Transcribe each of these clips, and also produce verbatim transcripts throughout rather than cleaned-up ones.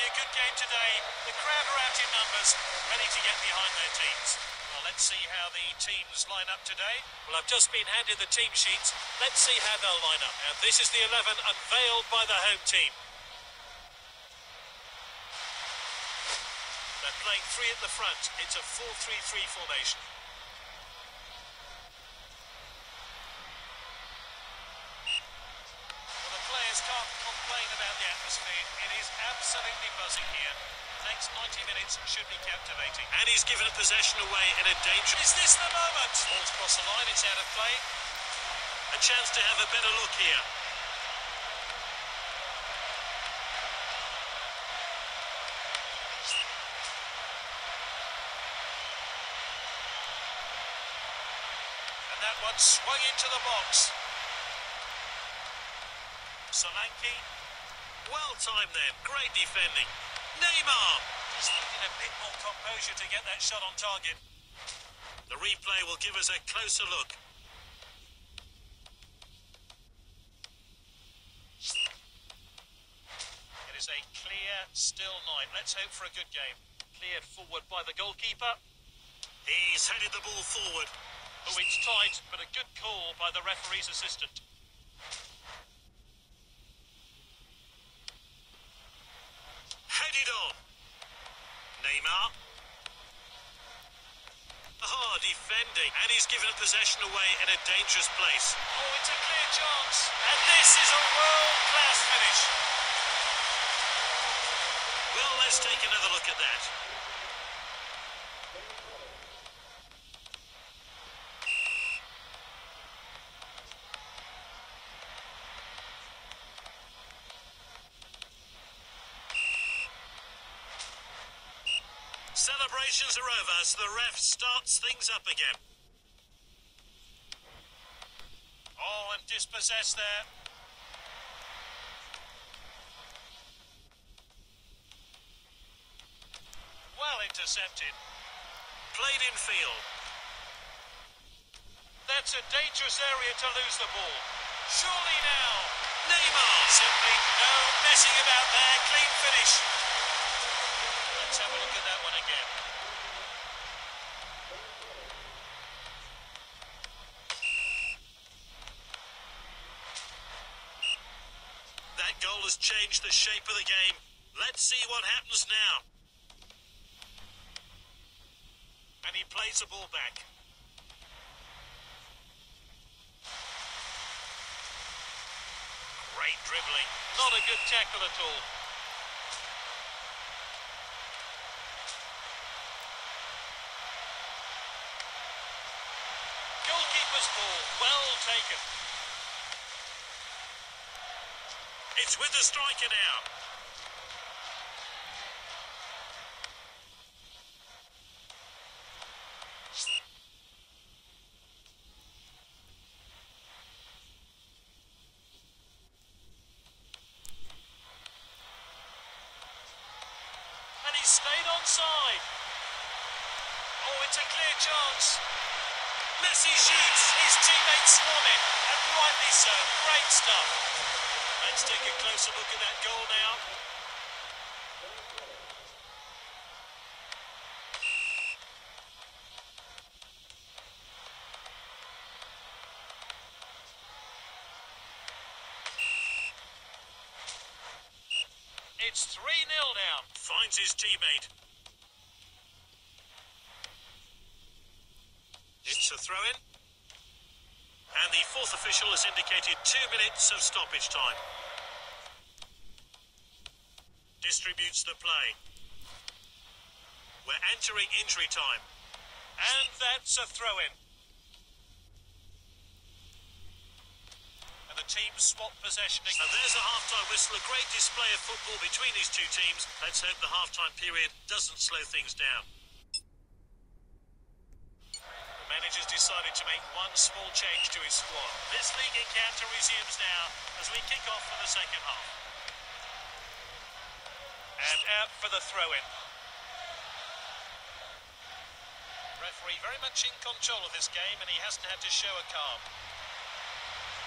a good game today. The crowd are out in numbers, ready to get behind their teams. Well, let's see how the teams line up today. Well, I've just been handed the team sheets. Let's see how they'll line up. And this is the eleven unveiled by the home team. They're playing three at the front. It's a four three three formation. Well, the players can't complain about the atmosphere. It is absolutely buzzing here. The next ninety minutes should be captivating. And he's given a possession away in a danger. Is this the moment? Ball's across the line, it's out of play. A chance to have a better look here. And that one swung into the box. Solanke. Well timed then. Great defending. Neymar! Just needing a bit more composure to get that shot on target. The replay will give us a closer look. It is a clear, still night. Let's hope for a good game. Cleared forward by the goalkeeper. He's headed the ball forward. Oh, it's tight, but a good call by the referee's assistant. Headed on. Neymar. Ah, defending. And he's given a possession away in a dangerous place. Oh, it's a clear chance. And this is a world-class finish. Well, let's take another look at that. Celebrations are over, so the ref starts things up again. Oh, and dispossessed there. Well intercepted. Played in field. That's a dangerous area to lose the ball. Surely now. Neymar. Simply no messing about there. Clean finish. Let's have a look at that one again. That goal has changed the shape of the game. Let's see what happens now. And he plays the ball back. Great dribbling. Not a good tackle at all. Goalkeeper's ball, well taken. It's with the striker now. And he stayed onside. Oh, it's a clear chance. Messi shoots. His teammates swarm in, and rightly so. Great stuff. Let's take a closer look at that goal now. It's three nil now. Finds his teammate. It's a throw-in. And the fourth official has indicated two minutes of stoppage time. Distributes the play. We're entering injury time. And that's a throw-in. And the teams swap possession. And there's a half-time whistle. A great display of football between these two teams. Let's hope the half-time period doesn't slow things down. Manager's decided to make one small change to his squad. This league encounter resumes now as we kick off for the second half. And out for the throw-in. Referee very much in control of this game, and he hasn't had to show a calm.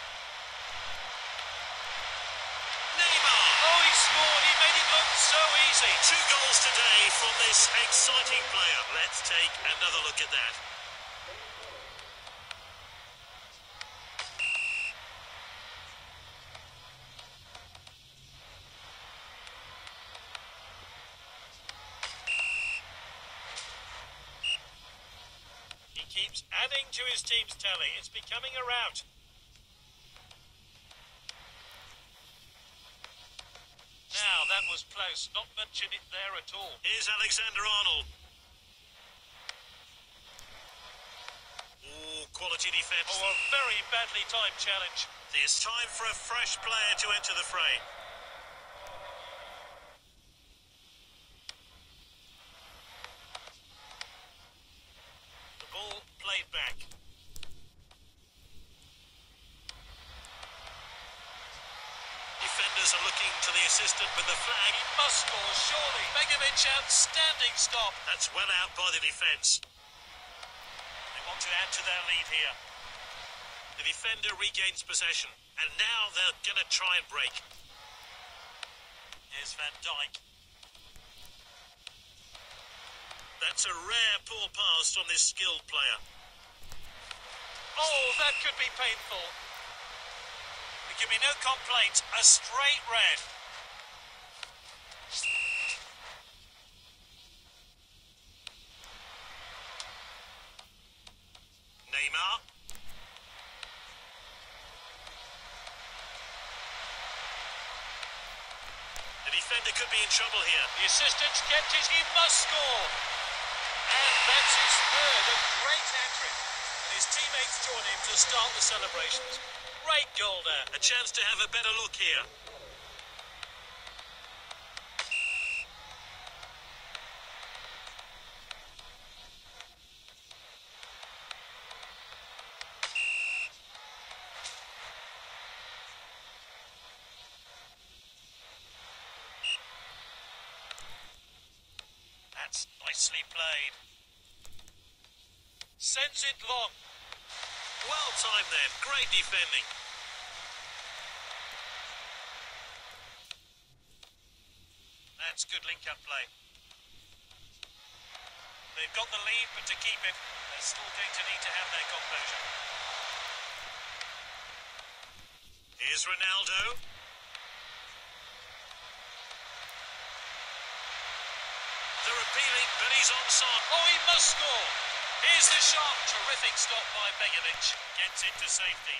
Neymar! Oh, he scored! He made it look so easy. see. Two goals today from this exciting player. Let's take another look at that. He keeps adding to his team's tally. It's becoming a rout. Now, that was close. Not much in it there at all. Here's Alexander-Arnold. Ooh, quality defence. Oh, a very badly timed challenge. It's time for a fresh player to enter the fray. The ball played back. Defenders are looking to the assistant with the flag. He must score, surely. Begovic, outstanding stop. That's well out by the defence. They want to add to their lead here. The defender regains possession, and now they're going to try and break. Here's Van Dijk. That's a rare poor pass from this skilled player. Oh, that could be painful. There can be no complaints. A straight red. Neymar. The defender could be in trouble here. The assistant's kept his. He must score. And that's his third. A great hat-trick. And his teammates join him to start the celebrations. Great goal there. A chance to have a better look here. That's nicely played. Sends it long. Well timed then. Great defending. That's good link-up play. They've got the lead, but to keep it, they're still going to need to have their composure. Here's Ronaldo. They're appealing, but he's onside. Oh, he must score. Here's the shot. Terrific stop by Begovic. Gets it to safety.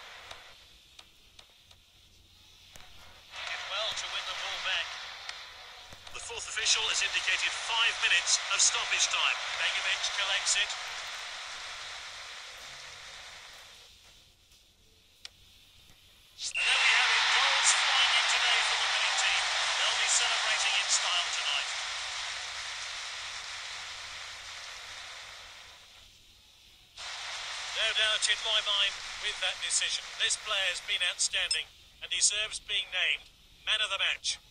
He did well to win the ball back. The fourth official has indicated five minutes of stoppage time. Begovic collects it. And there we have it. Goals flying in today for the winning team. They'll be celebrating in style tonight. No doubt in my mind with that decision. This player has been outstanding and deserves being named man of the match.